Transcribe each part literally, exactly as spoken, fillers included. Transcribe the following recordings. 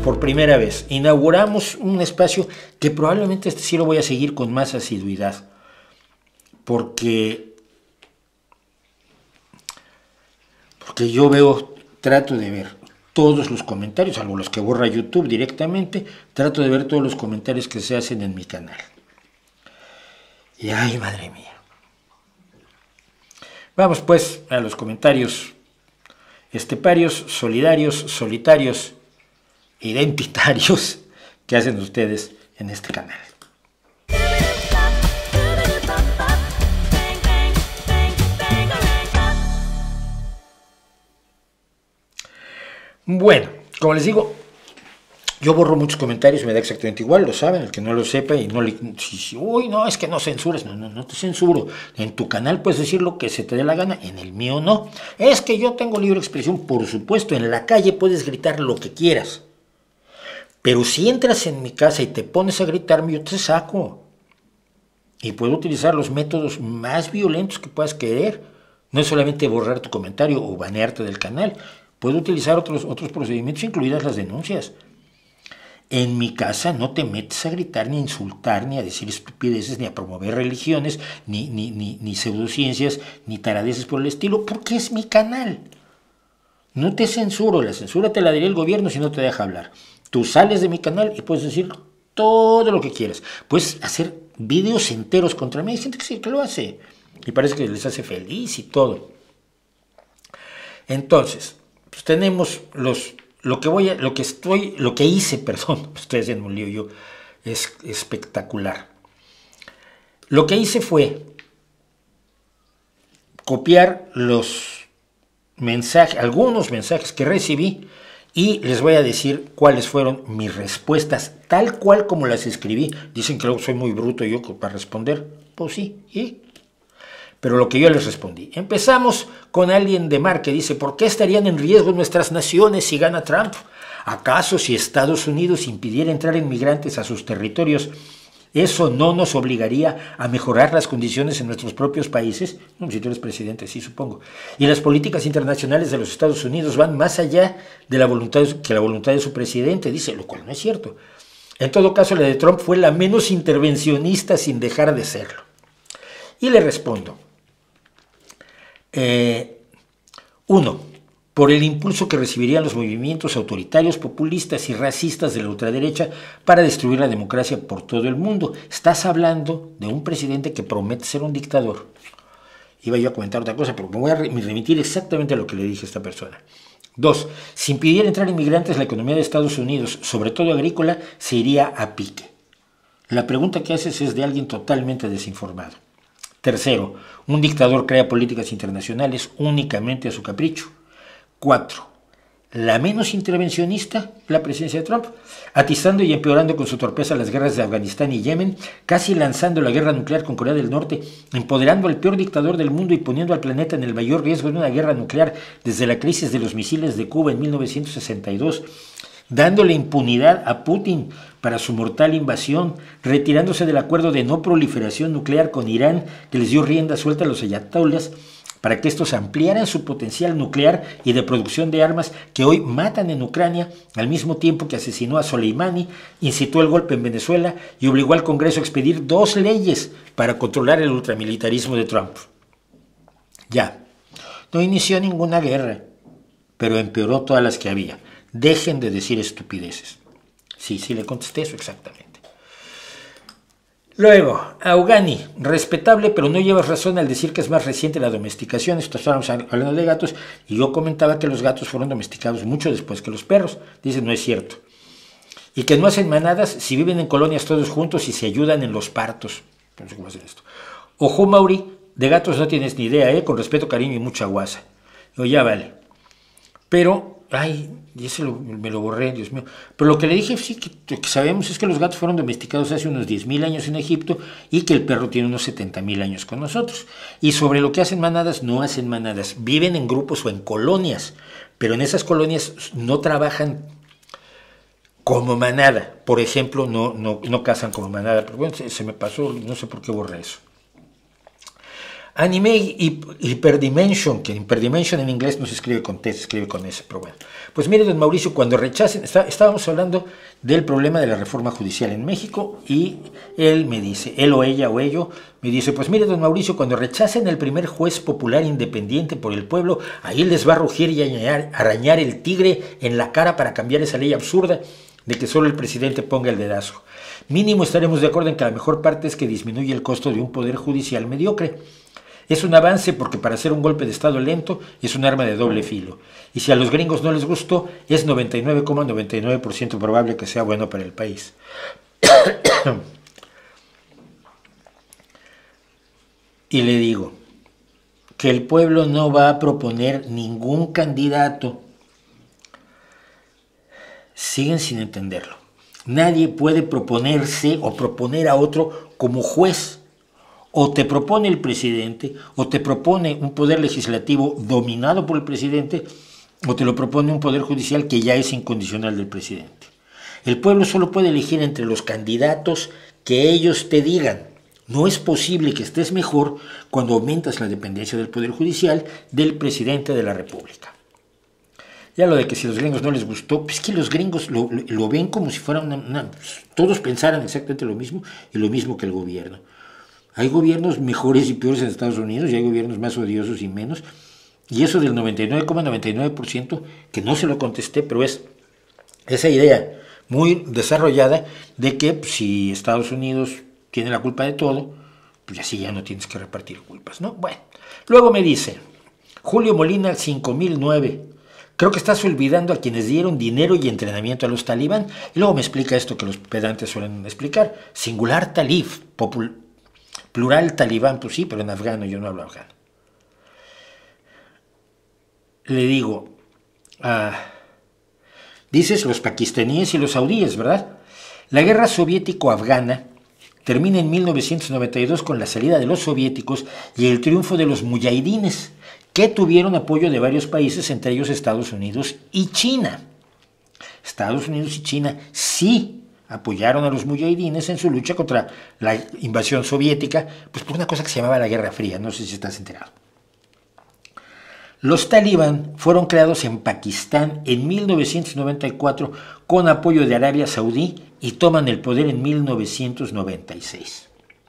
por primera vez. Inauguramos un espacio que probablemente este sí lo voy a seguir con más asiduidad, porque, porque yo veo, trato de ver todos los comentarios, salvo los que borra YouTube directamente, trato de ver todos los comentarios que se hacen en mi canal. Y ay, madre mía. Vamos pues a los comentarios esteparios, solidarios, solitarios, identitarios que hacen ustedes en este canal. Bueno, como les digo, yo borro muchos comentarios, me da exactamente igual, lo saben, el que no lo sepa y no le... Si, si, uy, no, es que no censures, no, no, no te censuro. En tu canal puedes decir lo que se te dé la gana, en el mío no. Es que yo tengo libre expresión, por supuesto, en la calle puedes gritar lo que quieras. Pero si entras en mi casa y te pones a gritarme, yo te saco. Y puedo utilizar los métodos más violentos que puedas querer. No es solamente borrar tu comentario o banearte del canal. Puedo utilizar otros, otros procedimientos, incluidas las denuncias. En mi casa no te metes a gritar, ni a insultar, ni a decir estupideces, ni a promover religiones, ni, ni, ni, ni pseudociencias, ni taradeces por el estilo, porque es mi canal. No te censuro, la censura te la daría el gobierno si no te deja hablar. Tú sales de mi canal y puedes decir todo lo que quieras. Puedes hacer videos enteros contra mí. Hay gente que sí, que lo hace. Y parece que les hace feliz y todo. Entonces, pues tenemos los... Lo que voy a, lo que estoy, lo que hice, perdón, estoy haciendo un lío yo, es espectacular. Lo que hice fue copiar los mensajes, algunos mensajes que recibí, y les voy a decir cuáles fueron mis respuestas, tal cual como las escribí. Dicen que luego soy muy bruto yo para responder. Pues sí, ¿y? Pero lo que yo les respondí. Empezamos con alguien de mar que dice, ¿por qué estarían en riesgo nuestras naciones si gana Trump? ¿Acaso si Estados Unidos impidiera entrar inmigrantes a sus territorios, eso no nos obligaría a mejorar las condiciones en nuestros propios países? No, si tú eres presidente, sí, supongo. Y las políticas internacionales de los Estados Unidos van más allá de la voluntad que la voluntad de su presidente, dice, lo cual no es cierto. En todo caso, la de Trump fue la menos intervencionista sin dejar de serlo. Y le respondo. Eh, uno, por el impulso que recibirían los movimientos autoritarios, populistas y racistas de la ultraderecha para destruir la democracia por todo el mundo. Estás hablando de un presidente que promete ser un dictador. Iba yo a comentar otra cosa, pero me voy a remitir exactamente a lo que le dije a esta persona. Dos, si impidiera entrar inmigrantes, la economía de Estados Unidos, sobre todo agrícola, se iría a pique. La pregunta que haces es de alguien totalmente desinformado. Tercero, un dictador crea políticas internacionales únicamente a su capricho. Cuatro, la menos intervencionista, la presidencia de Trump, atizando y empeorando con su torpeza las guerras de Afganistán y Yemen, casi lanzando la guerra nuclear con Corea del Norte, empoderando al peor dictador del mundo y poniendo al planeta en el mayor riesgo de una guerra nuclear desde la crisis de los misiles de Cuba en mil novecientos sesenta y dos, dándole impunidad a Putin para su mortal invasión, retirándose del acuerdo de no proliferación nuclear con Irán, que les dio rienda suelta a los ayatollahs, para que estos ampliaran su potencial nuclear y de producción de armas que hoy matan en Ucrania, al mismo tiempo que asesinó a Soleimani, incitó el golpe en Venezuela y obligó al Congreso a expedir dos leyes para controlar el ultramilitarismo de Trump. Ya, no inició ninguna guerra, pero empeoró todas las que había. Dejen de decir estupideces. Sí, sí, le contesté eso exactamente. Luego, Augani, respetable, pero no llevas razón al decir que es más reciente la domesticación. Esto estábamos hablando de gatos, y yo comentaba que los gatos fueron domesticados mucho después que los perros. Dice, no es cierto. Y que no hacen manadas si viven en colonias todos juntos y se ayudan en los partos. No sé cómo hacer esto. Ojo, Mauri, de gatos no tienes ni idea, ¿eh? Con respeto, cariño y mucha guasa. Yo, ya vale. Pero... Ay, y ese lo, me lo borré, Dios mío. Pero lo que le dije, sí, que, que sabemos es que los gatos fueron domesticados hace unos diez mil años en Egipto y que el perro tiene unos setenta mil años con nosotros. Y sobre lo que hacen manadas, no hacen manadas. Viven en grupos o en colonias, pero en esas colonias no trabajan como manada. Por ejemplo, no, no, no cazan como manada. Pero bueno, se, se me pasó, no sé por qué borré eso. Anime Hyperdimension, que Hyperdimension en inglés no se escribe con T, se escribe con S, pero bueno. Pues mire, don Mauricio, cuando rechacen, está, estábamos hablando del problema de la reforma judicial en México y él me dice, él o ella o ello, me dice, pues mire, don Mauricio, cuando rechacen el primer juez popular independiente por el pueblo, ahí les va a rugir y arañar, arañar el tigre en la cara para cambiar esa ley absurda de que solo el presidente ponga el dedazo. Mínimo estaremos de acuerdo en que la mejor parte es que disminuye el costo de un poder judicial mediocre. Es un avance porque para hacer un golpe de estado lento es un arma de doble filo. Y si a los gringos no les gustó, es noventa y nueve coma noventa y nueve por ciento probable que sea bueno para el país. Y le digo que el pueblo no va a proponer ningún candidato. Siguen sin entenderlo. Nadie puede proponerse o proponer a otro como juez. O te propone el presidente, o te propone un poder legislativo dominado por el presidente, o te lo propone un poder judicial que ya es incondicional del presidente. El pueblo solo puede elegir entre los candidatos que ellos te digan. No es posible que estés mejor cuando aumentas la dependencia del poder judicial del presidente de la República. Ya lo de que si a los gringos no les gustó, pues que los gringos lo, lo ven como si fuera una, una... Todos pensaran exactamente lo mismo y lo mismo que el gobierno. Hay gobiernos mejores y peores en Estados Unidos y hay gobiernos más odiosos y menos. Y eso del noventa y nueve coma noventa y nueve por ciento, que no se lo contesté, pero es esa idea muy desarrollada de que pues, si Estados Unidos tiene la culpa de todo, pues así ya no tienes que repartir culpas, ¿no? Bueno, luego me dice, Julio Molina cinco mil nueve, creo que estás olvidando a quienes dieron dinero y entrenamiento a los talibán. Y luego me explica esto que los pedantes suelen explicar, singular talib, popular. Plural talibán, pues sí, pero en afgano, yo no hablo afgano. Le digo, ah, dices los pakistaníes y los saudíes, ¿verdad? La guerra soviético-afgana termina en mil novecientos noventa y dos con la salida de los soviéticos y el triunfo de los muyahidines, que tuvieron apoyo de varios países, entre ellos Estados Unidos y China. Estados Unidos y China sí apoyaron a los muyahidines en su lucha contra la invasión soviética, pues por una cosa que se llamaba la Guerra Fría, no sé si estás enterado. Los talibán fueron creados en Pakistán en mil novecientos noventa y cuatro con apoyo de Arabia Saudí y toman el poder en mil novecientos noventa y seis.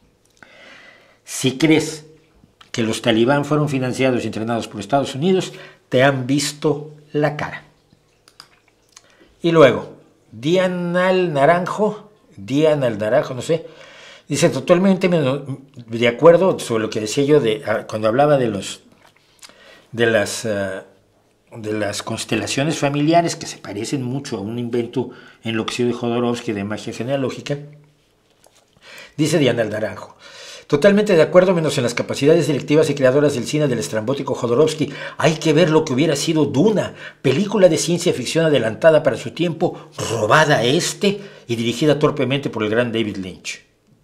Si crees que los talibán fueron financiados y entrenados por Estados Unidos, te han visto la cara. Y luego, Diana al Naranjo, Diana al Naranjo, no sé, dice totalmente de acuerdo sobre lo que decía yo de cuando hablaba de los de las uh, de las constelaciones familiares que se parecen mucho a un invento enloquecido de Jodorowsky de magia genealógica. Dice Diana al Naranjo, totalmente de acuerdo menos en las capacidades directivas y creadoras del cine del estrambótico Jodorowsky. Hay que ver lo que hubiera sido Duna, película de ciencia ficción adelantada para su tiempo, robada a este y dirigida torpemente por el gran David Lynch.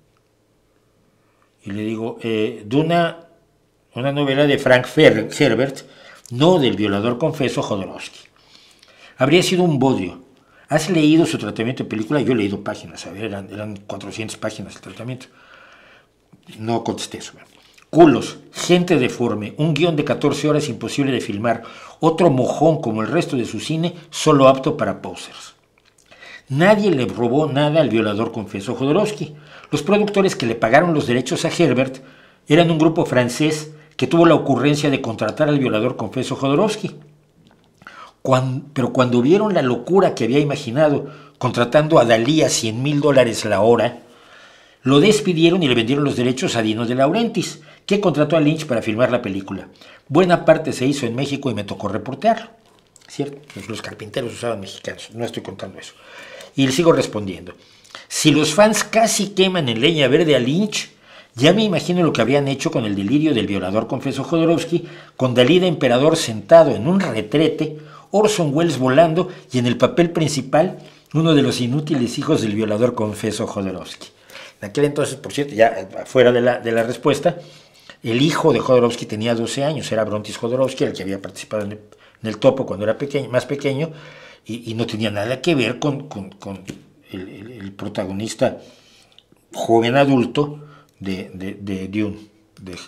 Y le digo, eh, Duna, una novela de Frank Herbert, no del violador confeso Jodorowsky. Habría sido un bodrio. ¿Has leído su tratamiento de película? Yo he leído páginas, a ver, eran, eran cuatrocientas páginas el tratamiento. No contesté eso. Culos, gente deforme, un guión de catorce horas imposible de filmar, otro mojón como el resto de su cine, solo apto para posers. Nadie le robó nada al violador confeso Jodorowsky. Los productores que le pagaron los derechos a Herbert eran un grupo francés que tuvo la ocurrencia de contratar al violador confeso Jodorowsky. Cuando, pero cuando vieron la locura que había imaginado contratando a Dalí a cien mil dólares la hora, lo despidieron y le vendieron los derechos a Dino de Laurentiis, que contrató a Lynch para filmar la película. Buena parte se hizo en México y me tocó reportearlo. ¿Cierto? Pues los carpinteros usaban mexicanos, no estoy contando eso. Y le sigo respondiendo. Si los fans casi queman en leña verde a Lynch, ya me imagino lo que habrían hecho con el delirio del violador confeso Jodorowsky, con Dalí de emperador sentado en un retrete, Orson Welles volando y en el papel principal uno de los inútiles hijos del violador confeso Jodorowsky. En aquel entonces, por cierto, ya fuera de la, de la respuesta, el hijo de Jodorowsky tenía doce años, era Brontis Jodorowsky, el que había participado en el, en el Topo cuando era pequeño, más pequeño, y, y no tenía nada que ver con, con, con el, el, el protagonista joven adulto de, de, de Dune. De,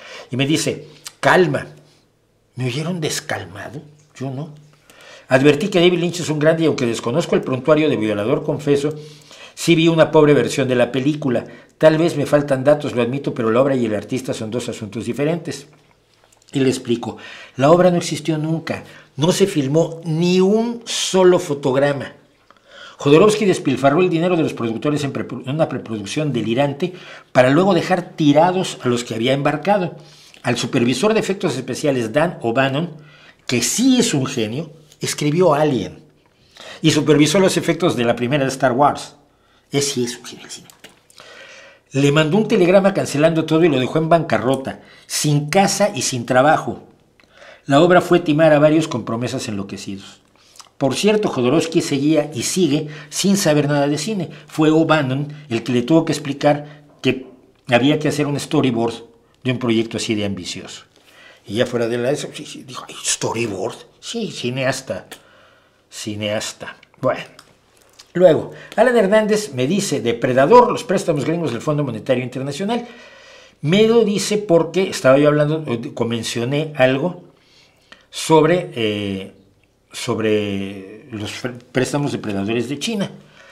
Y me dice, calma. ¿Me oyeron descalmado? Yo no. Advertí que David Lynch es un grande y aunque desconozco el prontuario de Violador Confeso, sí vi una pobre versión de la película. Tal vez me faltan datos, lo admito, pero la obra y el artista son dos asuntos diferentes. Y le explico, la obra no existió nunca, no se filmó ni un solo fotograma. Jodorowsky despilfarró el dinero de los productores en, en una preproducción delirante para luego dejar tirados a los que había embarcado. Al supervisor de efectos especiales Dan O'Bannon, que sí es un genio, escribió Alien y supervisó los efectos de la primera de Star Wars. Ese sí es un genio del cine. Le mandó un telegrama cancelando todo y lo dejó en bancarrota, sin casa y sin trabajo. La obra fue timar a varios con promesas enloquecidos. Por cierto, Jodorowsky seguía y sigue sin saber nada de cine. Fue O'Bannon el que le tuvo que explicar que había que hacer un storyboard de un proyecto así de ambicioso. Y ya fuera de la eso, sí, sí, dijo, ¿storyboard? Sí, cineasta. Cineasta. Bueno. Luego, Alan Hernández me dice, depredador, los préstamos gringos del Fondo Monetario Internacional. Me lo dice porque estaba yo hablando, mencioné algo sobre, eh, sobre los préstamos depredadores de China.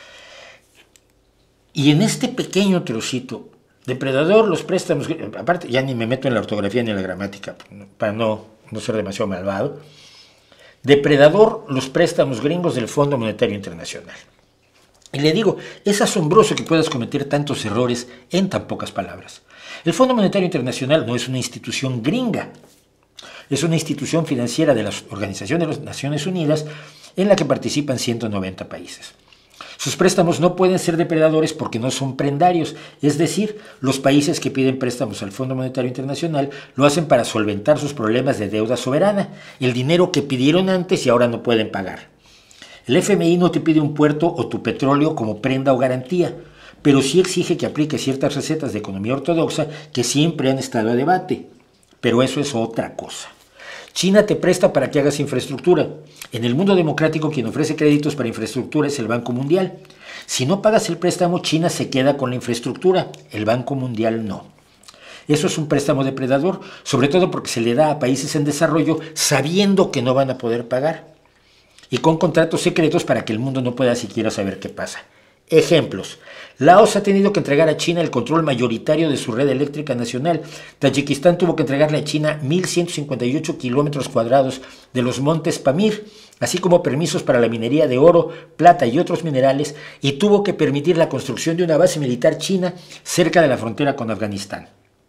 Y en este pequeño trocito, depredador, los préstamos, aparte ya ni me meto en la ortografía ni en la gramática, para no, no ser demasiado malvado. Depredador, los préstamos gringos del Fondo Monetario Internacional. Y le digo, es asombroso que puedas cometer tantos errores en tan pocas palabras. El Fondo Monetario Internacional no es una institución gringa, es una institución financiera de la Organización de las Naciones Unidas en la que participan ciento noventa países. Sus préstamos no pueden ser depredadores porque no son prendarios, es decir, los países que piden préstamos al Fondo Monetario Internacional lo hacen para solventar sus problemas de deuda soberana, el dinero que pidieron antes y ahora no pueden pagar. El F M I no te pide un puerto o tu petróleo como prenda o garantía, pero sí exige que apliques ciertas recetas de economía ortodoxa que siempre han estado a debate. Pero eso es otra cosa. China te presta para que hagas infraestructura. En el mundo democrático quien ofrece créditos para infraestructura es el Banco Mundial. Si no pagas el préstamo, China se queda con la infraestructura, el Banco Mundial no. Eso es un préstamo depredador, sobre todo porque se le da a países en desarrollo sabiendo que no van a poder pagar. Y con contratos secretos para que el mundo no pueda siquiera saber qué pasa. Ejemplos. Laos ha tenido que entregar a China el control mayoritario de su red eléctrica nacional. Tayikistán tuvo que entregarle a China mil ciento cincuenta y ocho kilómetros cuadrados de los montes Pamir, así como permisos para la minería de oro, plata y otros minerales, y tuvo que permitir la construcción de una base militar china cerca de la frontera con Afganistán.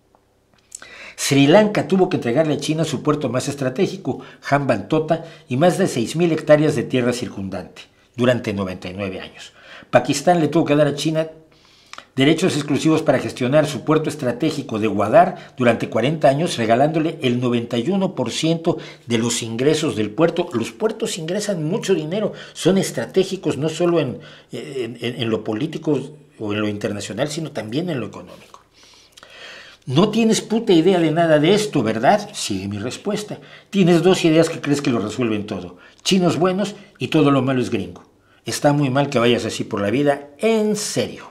Sri Lanka tuvo que entregarle a China su puerto más estratégico, Hambantota, y más de seis mil hectáreas de tierra circundante, durante noventa y nueve años. Pakistán le tuvo que dar a China derechos exclusivos para gestionar su puerto estratégico de Gwadar durante cuarenta años, regalándole el noventa y uno por ciento de los ingresos del puerto. Los puertos ingresan mucho dinero, son estratégicos no solo en, en, en lo político o en lo internacional, sino también en lo económico. No tienes puta idea de nada de esto, ¿verdad? Sigue mi respuesta. Tienes dos ideas que crees que lo resuelven todo. Chinos buenos y todo lo malo es gringo. Está muy mal que vayas así por la vida, en serio.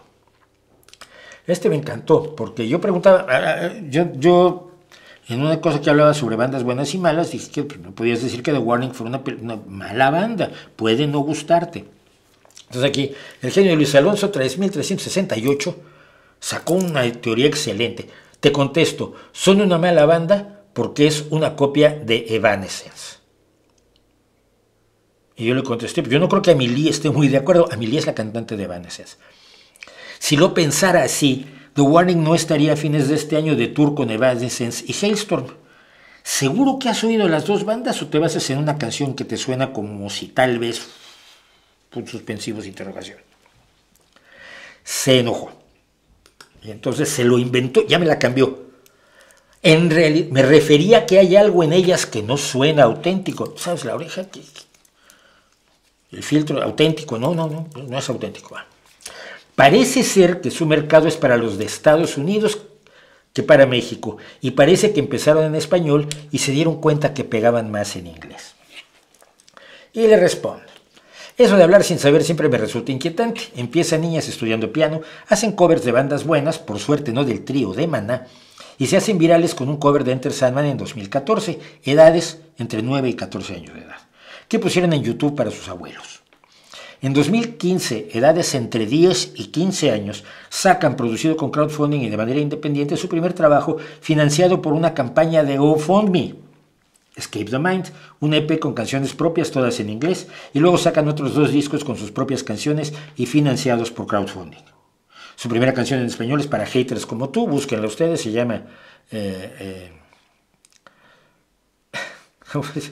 Este me encantó, porque yo preguntaba, yo, yo en una cosa que hablaba sobre bandas buenas y malas, dije que no podías decir que The Warning fue una, una mala banda, puede no gustarte. Entonces aquí, el genio de Luis Alonso, tres mil trescientos sesenta y ocho, sacó una teoría excelente. Te contesto, son una mala banda porque es una copia de Evanescence. Y yo le contesté, yo no creo que Amelie esté muy de acuerdo. Amelie es la cantante de Evanescence. Si lo pensara así, The Warning no estaría a fines de este año de tour con Evanescence y Hailstorm. ¿Seguro que has oído las dos bandas o te basas en una canción que te suena como si tal vez... puntos suspensivos, interrogación? Se enojó. Y entonces se lo inventó, ya me la cambió. En realidad, me refería a que hay algo en ellas que no suena auténtico. ¿Sabes la oreja? El filtro auténtico, no, no, no, no es auténtico. Parece ser que su mercado es para los de Estados Unidos que para México, y parece que empezaron en español y se dieron cuenta que pegaban más en inglés. Y le respondo, eso de hablar sin saber siempre me resulta inquietante. Empiezan niñas estudiando piano, hacen covers de bandas buenas, por suerte no del trío de Maná, y se hacen virales con un cover de Enter Sandman en dos mil catorce, edades entre nueve y catorce años de edad, que pusieron en YouTube para sus abuelos. En dos mil quince, edades entre diez y quince años, sacan, producido con crowdfunding y de manera independiente, su primer trabajo financiado por una campaña de GoFundMe, Escape the Mind, un E P con canciones propias, todas en inglés, y luego sacan otros dos discos con sus propias canciones y financiados por crowdfunding. Su primera canción en español es para haters como tú, búsquenla ustedes, se llama... Eh, eh,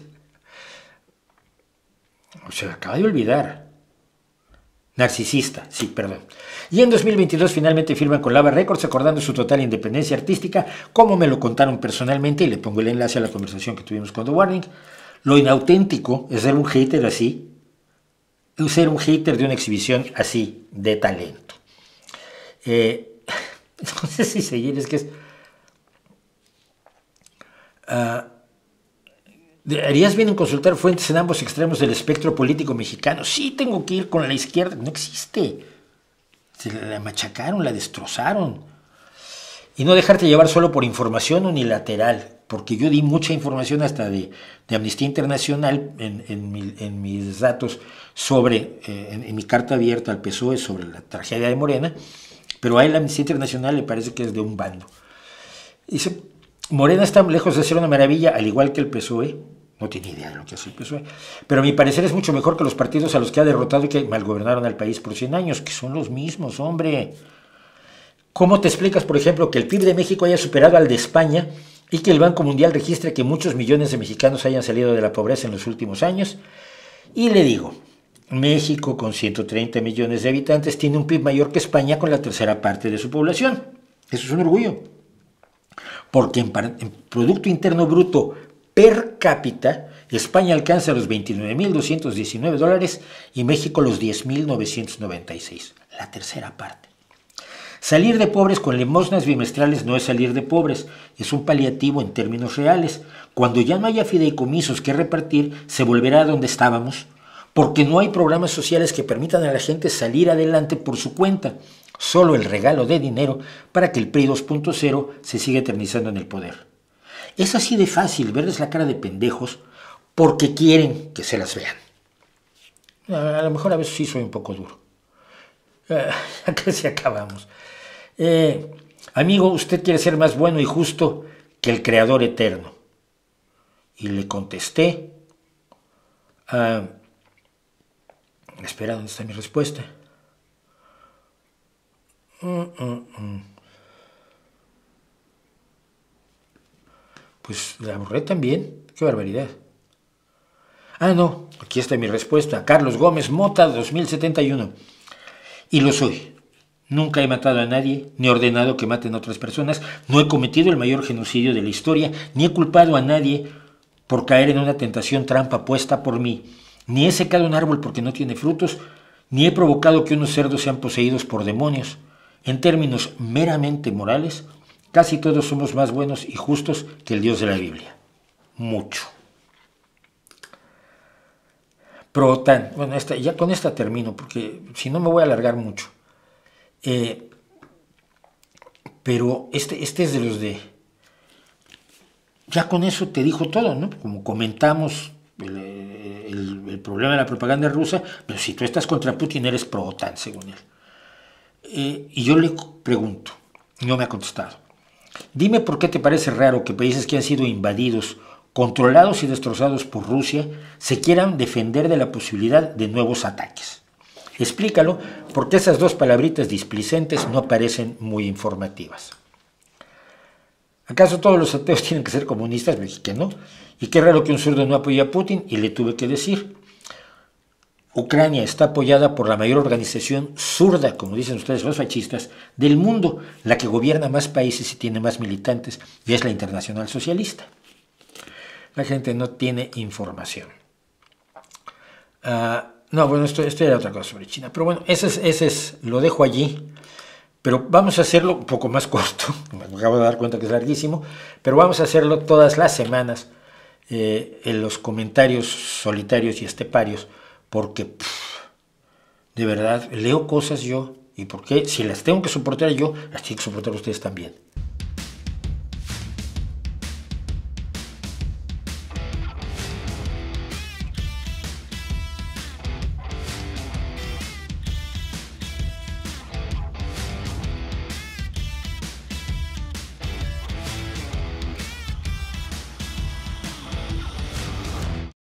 se me acaba de olvidar. Narcisista, sí, perdón. Y en dos mil veintidós finalmente firman con Lava Records, acordando su total independencia artística, como me lo contaron personalmente, y le pongo el enlace a la conversación que tuvimos con The Warning. Lo inauténtico es ser un hater así, ser un hater de una exhibición así de talento. Eh, no sé si seguir, es que es... Uh, ¿Harías bien en consultar fuentes en ambos extremos del espectro político mexicano? Sí, tengo que ir con la izquierda. No existe. Se la machacaron, la destrozaron. Y no dejarte llevar solo por información unilateral, porque yo di mucha información hasta de, de Amnistía Internacional en, en, mi, en mis datos sobre, eh, en, en mi carta abierta al P S O E sobre la tragedia de Morena, pero a él la Amnistía Internacional le parece que es de un bando. Dice, Morena está lejos de ser una maravilla, al igual que el P S O E. No tiene idea de lo que hace el P S O E. Pero a mi parecer es mucho mejor que los partidos a los que ha derrotado y que malgobernaron al país por cien años, que son los mismos, hombre. ¿Cómo te explicas, por ejemplo, que el P I B de México haya superado al de España y que el Banco Mundial registre que muchos millones de mexicanos hayan salido de la pobreza en los últimos años? Y le digo, México, con ciento treinta millones de habitantes, tiene un P I B mayor que España con la tercera parte de su población. Eso es un orgullo. Porque en, en Producto Interno Bruto per cápita, España alcanza los veintinueve mil doscientos diecinueve dólares y México los diez mil novecientos noventa y seis, la tercera parte. Salir de pobres con limosnas bimestrales no es salir de pobres, es un paliativo en términos reales. Cuando ya no haya fideicomisos que repartir, se volverá a donde estábamos, porque no hay programas sociales que permitan a la gente salir adelante por su cuenta, solo el regalo de dinero para que el P R I dos punto cero se siga eternizando en el poder. Es así de fácil verles la cara de pendejos porque quieren que se las vean. A lo mejor a veces sí soy un poco duro. Eh, acá sí acabamos. Eh, amigo, usted quiere ser más bueno y justo que el Creador eterno. Y le contesté. Uh, espera, ¿dónde está mi respuesta? Mm, mm, mm. Pues la borré también. Qué barbaridad. Ah, no. Aquí está mi respuesta. Carlos Gómez Mota, dos mil setenta y uno. Y lo soy. Nunca he matado a nadie, ni ordenado que maten a otras personas. No he cometido el mayor genocidio de la historia, ni he culpado a nadie por caer en una tentación trampa puesta por mí. Ni he secado un árbol porque no tiene frutos, ni he provocado que unos cerdos sean poseídos por demonios. En términos meramente morales, casi todos somos más buenos y justos que el Dios de la Biblia. Mucho. Protan. Bueno, esta, ya con esta termino, porque si no me voy a alargar mucho. Eh, pero este, este es de los de... Ya con eso te dijo todo, ¿no? Como comentamos el, el, el problema de la propaganda rusa, pero si tú estás contra Putin eres pro-OTAN, según él. Eh, y yo le pregunto, no me ha contestado. Dime por qué te parece raro que países que han sido invadidos, controlados y destrozados por Rusia, se quieran defender de la posibilidad de nuevos ataques. Explícalo, porque esas dos palabritas displicentes no parecen muy informativas. ¿Acaso todos los ateos tienen que ser comunistas? Me dije que no. Y qué raro que un zurdo no apoye a Putin, y le tuve que decir. Ucrania está apoyada por la mayor organización zurda, como dicen ustedes los fascistas, del mundo, la que gobierna más países y tiene más militantes, y es la Internacional Socialista. La gente no tiene información. Uh, no, bueno, esto, esto era otra cosa sobre China, pero bueno, ese es, ese es, lo dejo allí, pero vamos a hacerlo un poco más corto, me acabo de dar cuenta que es larguísimo, pero vamos a hacerlo todas las semanas eh, en los comentarios solitarios y esteparios, porque pff, de verdad leo cosas yo, y porque si las tengo que soportar yo, las tienen que soportar ustedes también.